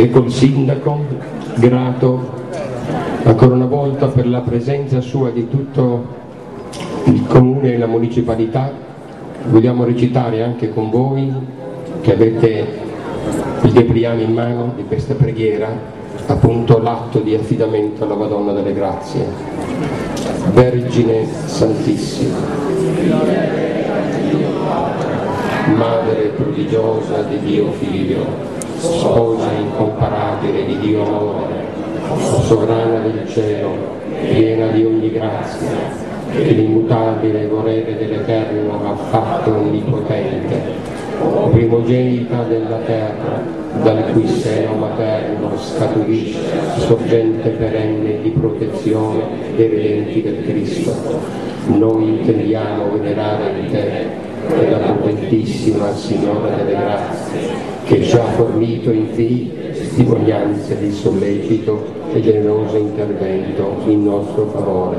e col sindaco, grato ancora una volta per la presenza sua di tutto il comune e la municipalità. Vogliamo recitare anche con voi, che avete il depliano in mano, di questa preghiera, appunto l'atto di affidamento alla Madonna delle Grazie. Vergine Santissima, Madre prodigiosa di Dio Figlio, sposa incomparabile di Dio Amore, sovrana del cielo, piena di ogni grazia, che l'immutabile volere dell'Eterno ha fatto onnipotente, primogenita della terra, dal cui seno materno scaturisce sorgente perenne di protezione dei redenti del Cristo. Noi intendiamo venerare in te, che la potentissima Signora delle Grazie, che ci ha fornito in figli testimonianze di sollecito e generoso intervento in nostro favore.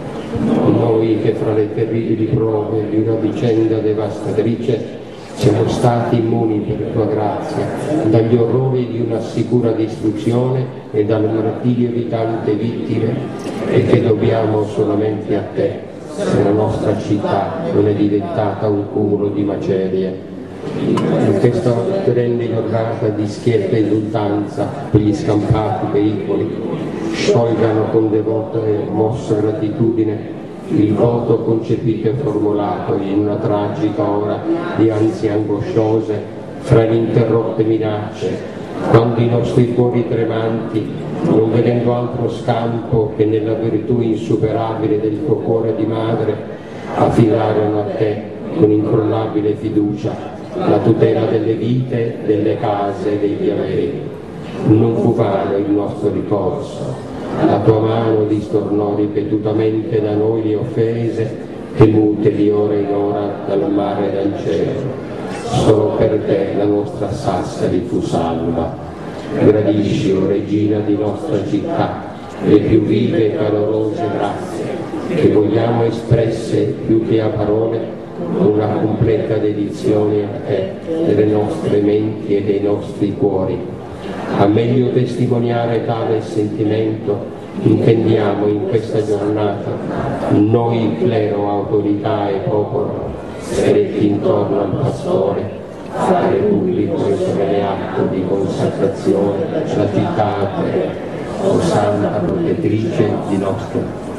Noi che fra le terribili prove di una vicenda devastatrice siamo stati immuni per tua grazia dagli orrori di una sicura distruzione e dal martirio di tante vittime, e che dobbiamo solamente a te se la nostra città non è diventata un cumulo di macerie. In questa perenne giornata di schietta esultanza per gli scampati veicoli, sciolgano con devota e mossa gratitudine il voto concepito e formulato in una tragica ora di ansie angosciose fra ininterrotte minacce, quando i nostri cuori tremanti, non vedendo altro scampo che nella virtù insuperabile del tuo cuore di madre, affidarono a te con incrollabile fiducia la tutela delle vite, delle case e degli averi. Non fu vano il nostro ricorso, la tua mano distornò ripetutamente da noi le offese, temute di ora in ora dal mare e dal cielo. Solo per te la nostra Sassari fu salva. Gradisci, o Regina di nostra città, le più vive e calorose grazie, che vogliamo espresse più che a parole, una completa dedizione a te, delle nostre menti e dei nostri cuori. A meglio testimoniare tale sentimento, intendiamo in questa giornata, noi clero, autorità e popolo, stretti intorno al pastore, fare pubblico e solenne atto di consacrazione la città a te, o Santa Protettrice di nostro.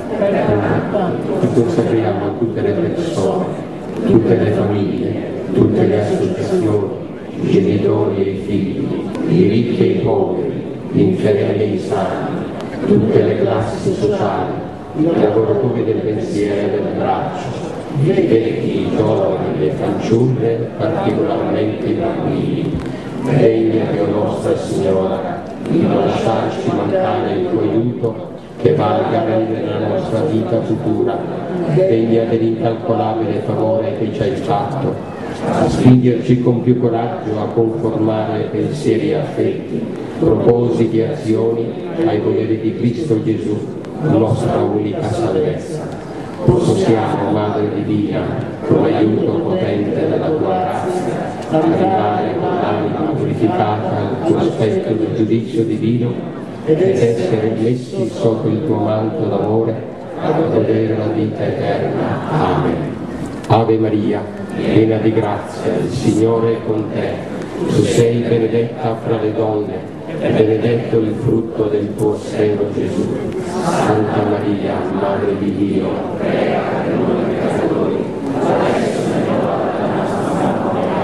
Ti consacriamo a tutte le persone, tutte le famiglie, tutte le associazioni, i genitori e i figli, i ricchi e i poveri, gli infermi e i sani, tutte le classi sociali, i lavoratori del pensiero e del braccio, i vecchi, i giovani, le fanciulle, particolarmente i bambini. Degna, Dio nostra Signora, di non lasciarci mancare il tuo aiuto, che valga rendere la nostra vita futura degna dell'incalcolabile favore che ci hai fatto, a spingerci con più coraggio a conformare pensieri e affetti, propositi e azioni ai voleri di Cristo Gesù, nostra unica salvezza. Possiamo, Madre Divina, con l'aiuto potente della tua grazia, arrivare con l'anima purificata al tuo specchio del giudizio divino ed essere messi sotto il tuo manto d'amore a godere la vita eterna. Amen. Ave Maria, piena di grazia, il Signore è con te. Tu sei benedetta fra le donne, e benedetto il frutto del tuo seno, Gesù. Santa Maria, Madre di Dio, prega per noi peccatori, adesso e nell'ora della nostra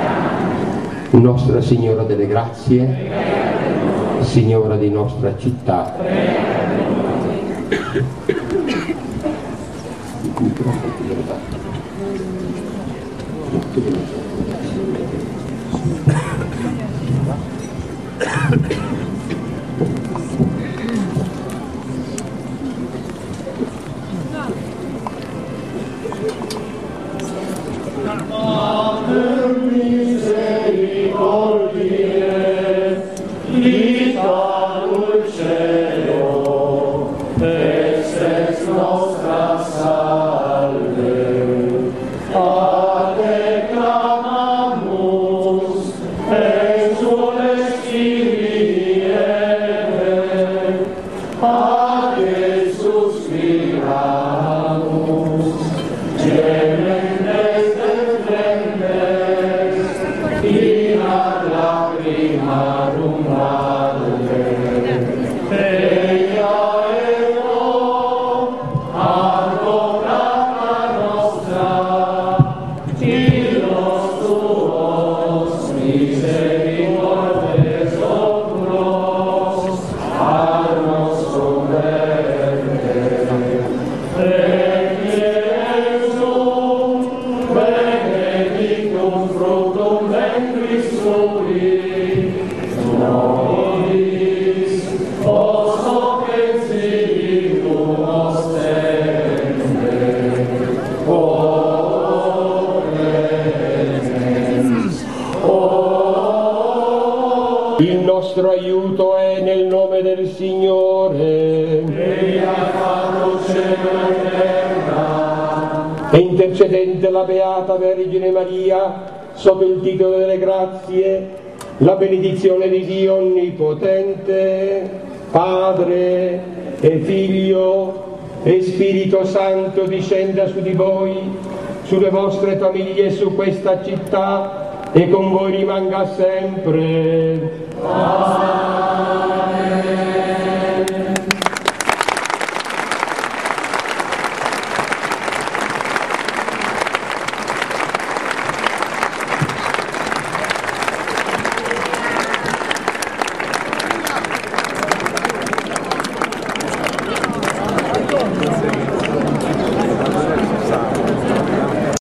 morte. Nostra Signora delle Grazie, Signora di nostra città, Nostra salve. Il nostro aiuto è nel nome del Signore. Egli ha fatto cielo e terra. E intercedente la Beata Vergine Maria, sotto il titolo delle grazie, la benedizione di Dio Onnipotente, Padre e Figlio e Spirito Santo discenda su di voi, sulle vostre famiglie e su questa città, e con voi rimanga sempre. Amen.